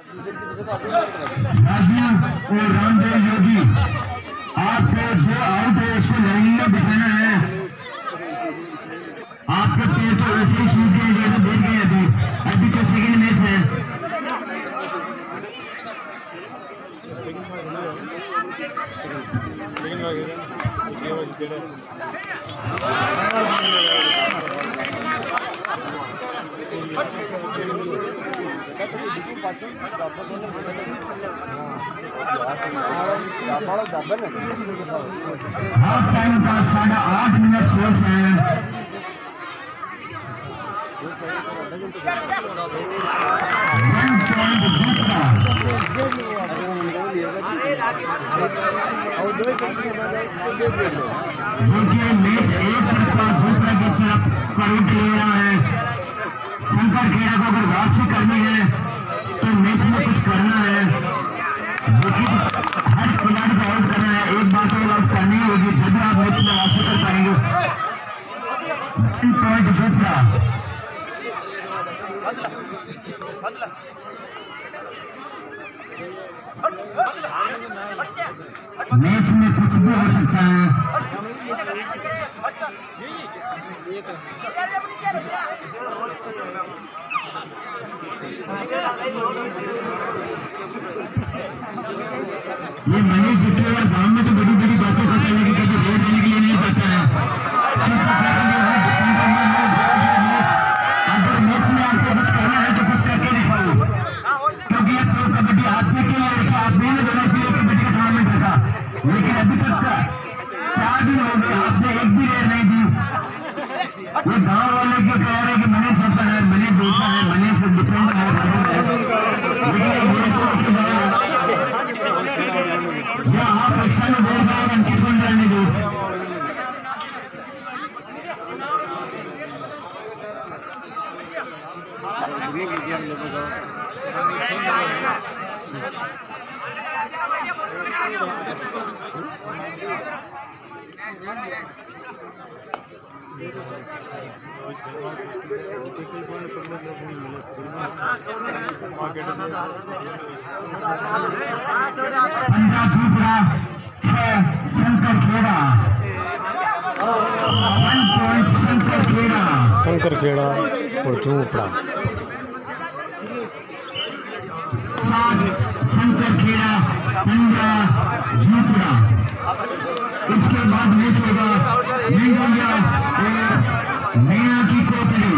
राजीव और रामदेव योगी, आपको जो आउट है उसको लाइन में बिठाना है। आपके पैर तो ऐसे ही सूझ गए जैसे बैठ गए। अभी तो सेकंड मैच है। हाफ टाइम का 8.5 मिनट शेष है। देखिए मैच एक तरफा झूठा की तरफ पॉइंट ले रहा है। शंकर खेड़ा को अगर वापसी करनी है तो मैच में कुछ करना है। लेकिन हर खिलाड़ी को आउट करना है। एक बात और आउट करनी होगी जब आप मैच में वापसी कर पाएंगे। पॉइंट झूठा मैच में कुछ भी हो सकता है। ये मनीष जितने और गांव में तो बड़ी बड़ी बातें करता है लेकिन कभी वोट देने के लिए नहीं जाता है। अगर मैच में आपको कुछ करना है तो कुछ करके दिखाओ, क्योंकि ये प्रो कबड्डी आपने किया है कि आपने बोला इसलिए कबड्डी का टूर्नामेंट रखा। लेकिन अभी तक 4 दिन हो गए आपने एक भी रेड नहीं दी। ये गांव वाले क्यों कह रहे हैं कि मनीष ऐसा है, मनीष ऐसा है, मनीष डिफेंड है। लेकिन ये आप अच्छा में बोल रहे हैं अंकित बन जाने दो। पंजाब झूपड़ा 6 शंकर खेड़ा। 1 पॉइंट शंकर खेड़ा। शंकर खेड़ा और झूपड़ा 7 शंकर खेड़ा 15 झूपड़ा। इसके बाद मैच होगा मेघालय और नैना की कोपरी।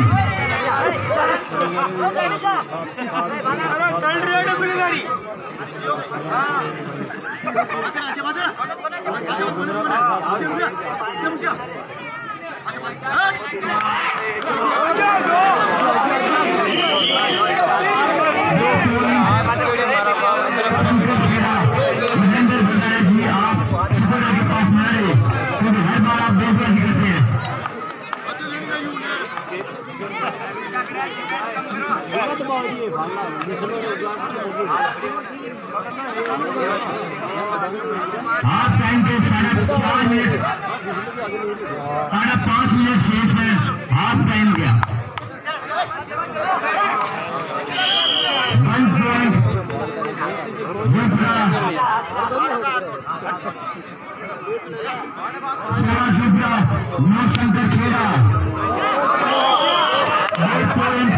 हाफ टाइम के 4.5 मिनट 5.5 मिनट शेष है। हाफ टाइम गया 1 पॉइंट झूपड़ा 16 झूपड़ा 9 शंकर खेड़ा। 2 पॉइंट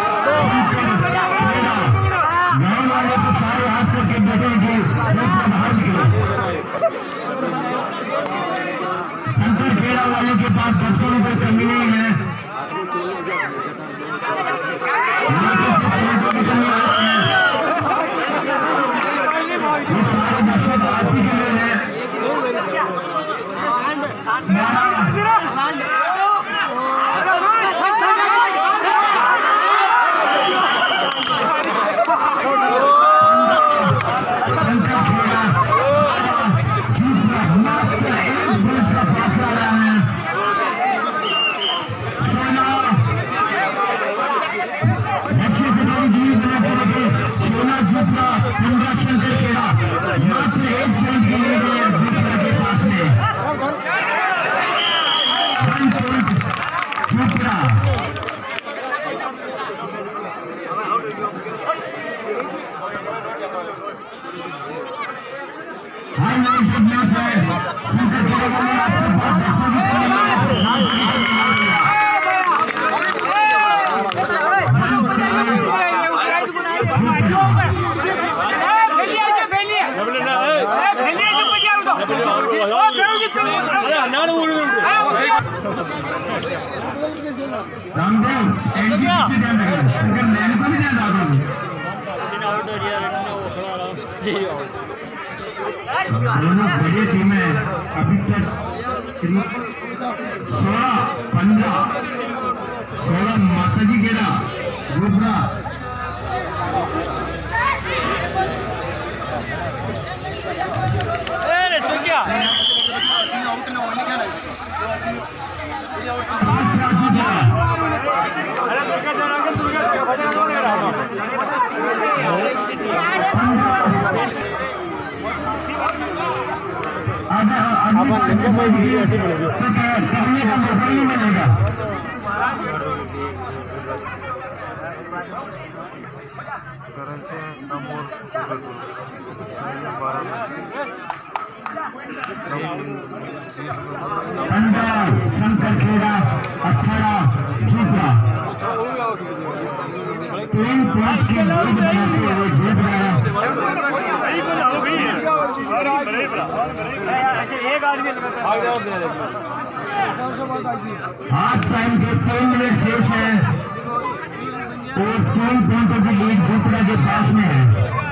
गाँव वाले तो सारे हाथ करके बैठेंगे बाहर निकले। शंकर खेड़ा वालों के पास 10 रुपए कमी नहीं है। ये सारे दर्शक आरती के लिए है। हाई लेवल मैच है शंकर खेड़ा के लिए आपके पास दर्शकों की कमी है रामदेव एंट्री से ध्यान रखना अगर मैन को भी ध्यान रखो दोनों बड़ी टीमें अभी तक 16 माताजी गेड़ा गुबरा शंकर खेड़ा 18 झोपड़ा 3 पॉइंट की लीड बनाते हुए झोपड़ा हाफ टाइम के 3 मिनट शेष है और 3 पॉइंटों की लीड झोपड़ा के पास में है।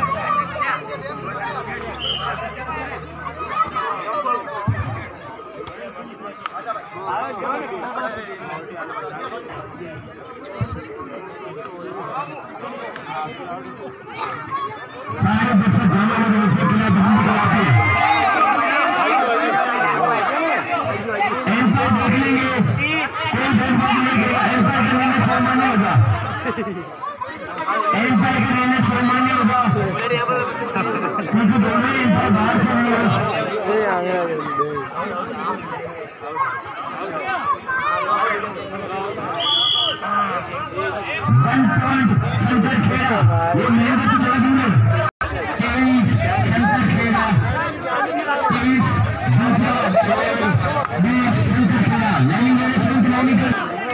सारे बच्चे दोनों लोगों से किला बंद कराते एम्पायर देख लेंगे कोई भेदभाव नहीं करेगा। एम्पायर का निर्णय सामान्य होगा क्योंकि दोनों एम्पायर बाहर से नहीं होगा। 1 पॉइंट शंकर खेड़ा ये मेहनत चला दूंगे 23 शंकर खेड़ा 23 20 शंकर खेड़ा लाइनिंग वाले तुरंत लाइनिंग कर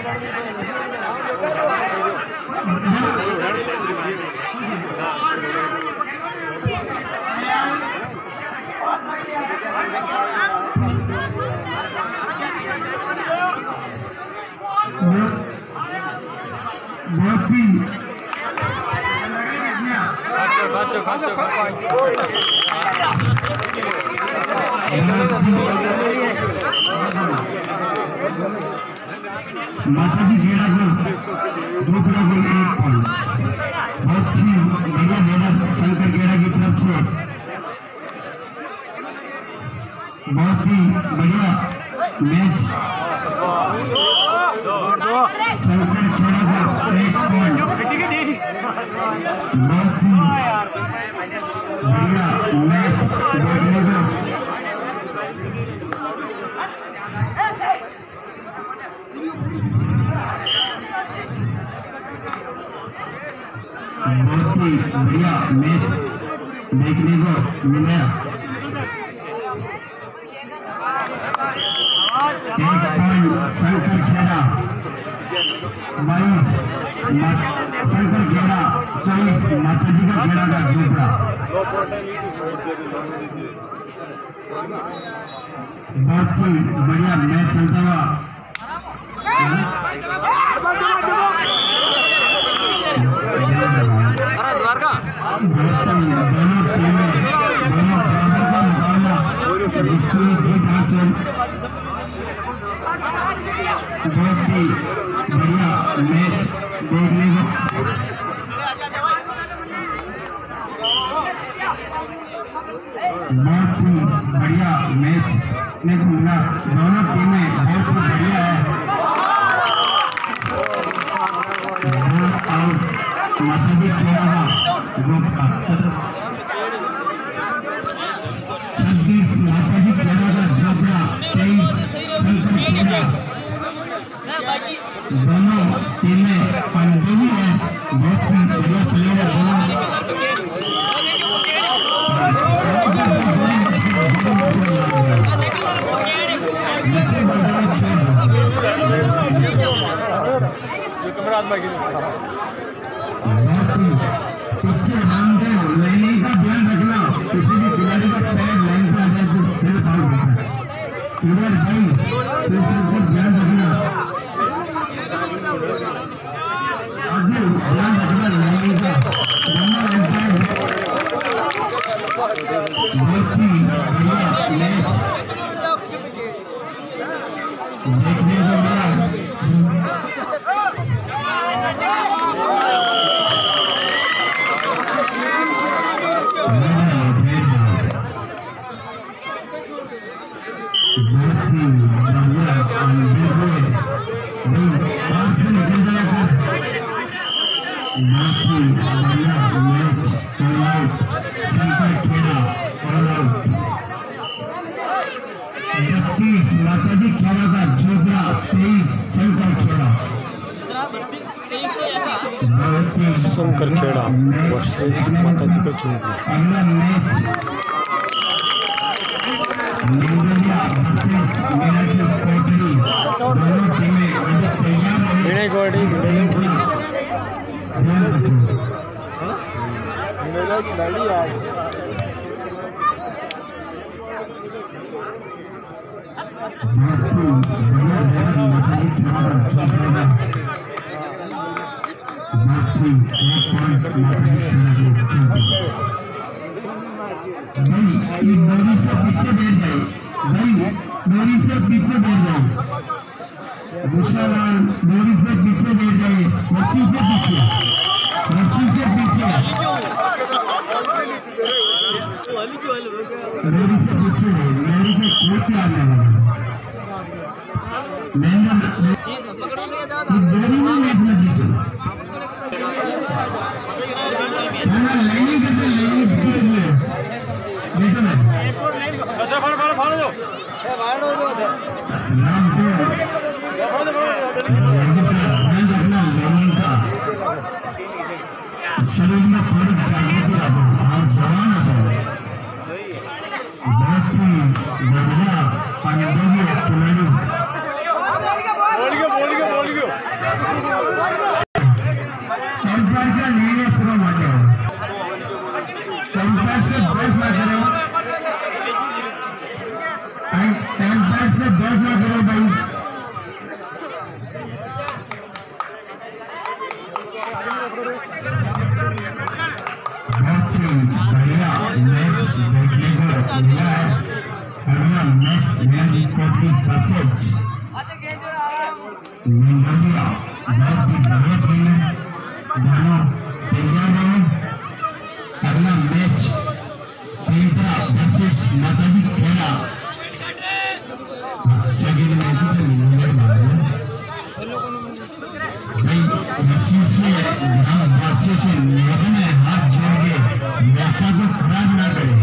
माताजी घेरा को झोपड़ा को 1 पॉइंट बहुत ही बढ़िया मेहनत शंकर घेरा की तरफ से बहुत ही बढ़िया मैच शंकर खेड़ा को 1 पॉइंट बहुत ही बढ़िया मैच देखने को बहुत ही बढ़िया मैच देखने को मिला। 1 पॉइंट शंकर खेड़ा 22 शंकर खेड़ा 24 माताजी का खेड़ा का झोपड़ा बहुत ही बढ़िया मैच चलता हुआ दोनों टीमें दोनों बराबर का मुकाबला जिसकी जीत हासिल बहुत ही बढ़िया मैच देखने को बहुत ही बढ़िया मैच देखने को मिला। दोनों टीमें बहुत ही बढ़िया है। माताजी खेड़ा का झोपड़ा 26 माताजी खेड़ा का झोपड़ा 23 शंकर खेड़ा दोनों टीमें अनुभवी है। बहुत ही बढ़िया प्लेयर है दोनों। पीछे मानते हो, लाइनिंग का ध्यान रखना। किसी भी खिलाड़ी का पैर लाइन पे आ जाए तो सिर्फ आउट होता है। इधर भाई तो सबको ध्यान रखना, आगे ध्यान रखना लाइनिंग का। नंबर अंपायर बहुत ही बढ़िया मैच देखने को मिला। माताजी खेड़ा का चोपड़ा 23 शंकर खेड़ा शंकर खेड़ा वर्सेस माताजी का चोपड़ा। अगला मैच निंदलिया वर्सेस मीनाक्षी कोटली। दोनों टीमें अभी तैयार हैं। खिलाड़ी यार डोरी से पीछे बैठ गए भाई, डोरी से पीछे बैठ गए। भूषावाल डोरी से पीछे बैठ गए, रस्सी से पीछे, रस्सी से पीछे, डोरी से पीछे। डोरी से कोई प्यार नहीं लगा। डोरी में मैच में जीतो लाइनिंग करते, लाइनिंग देखो ना नाम को रखना लाइनिंग का। शरीर में थोड़ी जागरूकता और जवान हो, बहुत ही बढ़िया अनुभवी खिलाड़ी। कंपेयर का निर्णय शुरू हो गया। कंपेयर से बहस ना करो, कंपेयर से बहस ना करो भाई। बहुत ही बढ़िया मैच देखने को मिला है। अगला मैच कोटली वर्सेस निंदलिया। बहुत ही बढ़िया टीम है, दोनों तैयार हैं। अगला मैच पेंपरा वर्सेस माताजी खेड़ा। सेकंड मैच में रस्सी से ग्रामवासियों से निवेदन है, हाथ जोड़ के व्यवस्था को खराब ना करें।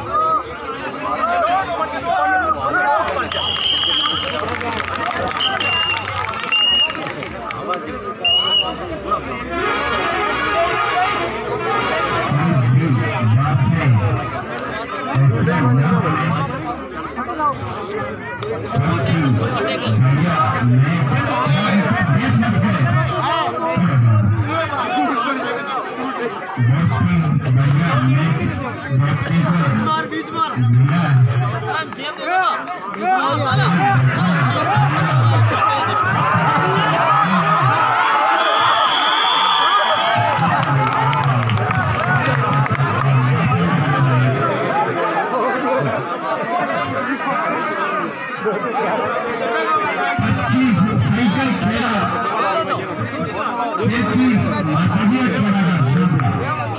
साइकिल खेला 33 माताजी खेला का छोटा।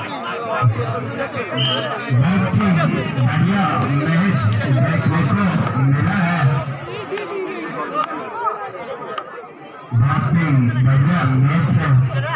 बहुत ही बढ़िया मैच देखने को मिला है। बहुत ही बढ़िया मैच है।